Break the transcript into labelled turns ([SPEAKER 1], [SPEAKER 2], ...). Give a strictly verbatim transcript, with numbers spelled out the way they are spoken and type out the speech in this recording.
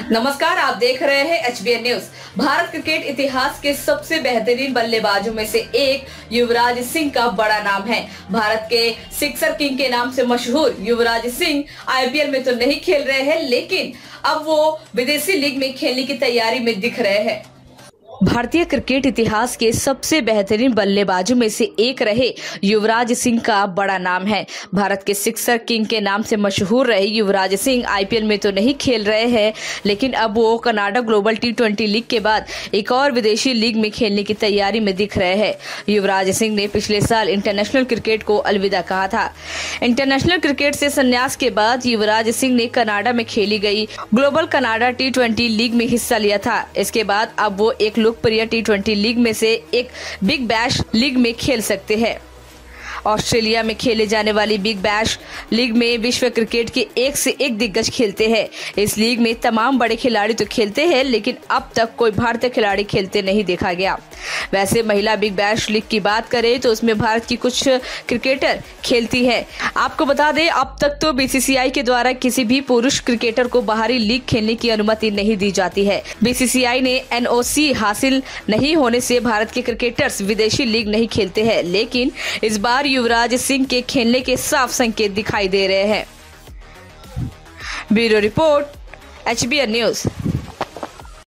[SPEAKER 1] नमस्कार, आप देख रहे हैं H B N news. Bharat cricket इतिहास के सबसे बेहतरीन बल्लेबाजों में से एक युवराज सिंह का बड़ा नाम है। भारत के सिक्सर किंग के नाम से मशहूर Yuvraj Singh I P L में तो नहीं खेल रहे हैं, लेकिन अब वो विदेशी लीग में खेलने की तैयारी में दिख रहे हैं। भारतीय क्रिकेट इतिहास के सबसे बेहतरीन बल्लेबाजों में से एक रहे युवराज सिंह का बड़ा नाम है। भारत के सिक्सर किंग के नाम से मशहूर रहे Yuvraj Singh I P L में तो नहीं खेल रहे हैं, लेकिन अब वो Canada global T twenty league के बाद एक और विदेशी लीग में खेलने की तैयारी में दिख रहे हैं। युवराज सिंह ने पिछले साल इंटरनेशनल क्रिकेट को अलविदा कहा था। इंटरनेशनल क्रिकेट से संन्यास के बाद युवराज सिंह ने कनाडा में खेली गई global Canada T twenty league में हिस्सा लिया था। इसके बाद अब वो एक लोकप्रिय टी ट्वेंटी लीग में से एक बिग बैश लीग में खेल सकते हैं। ऑस्ट्रेलिया में खेले जाने वाली बिग बैश लीग में विश्व क्रिकेट के एक से एक दिग्गज खेलते हैं। इस लीग में तमाम बड़े खिलाड़ी तो खेलते हैं, लेकिन अब तक कोई भारतीय खिलाड़ी खेलते नहीं देखा गया। वैसे महिला बिग बैश लीग की बात करें तो उसमें भारत की कुछ क्रिकेटर खेलती है। आपको बता दें, अब तक तो बी सी सी आई के द्वारा किसी भी पुरुष क्रिकेटर को बाहरी लीग खेलने की अनुमति नहीं दी जाती है। बी सी सी आई ने एन ओ सी हासिल नहीं होने से भारत के क्रिकेटर्स विदेशी लीग नहीं खेलते हैं, लेकिन इस बार युवराज सिंह के खेलने के साफ संकेत दिखाई दे रहे हैं। Bureau report, H B N news.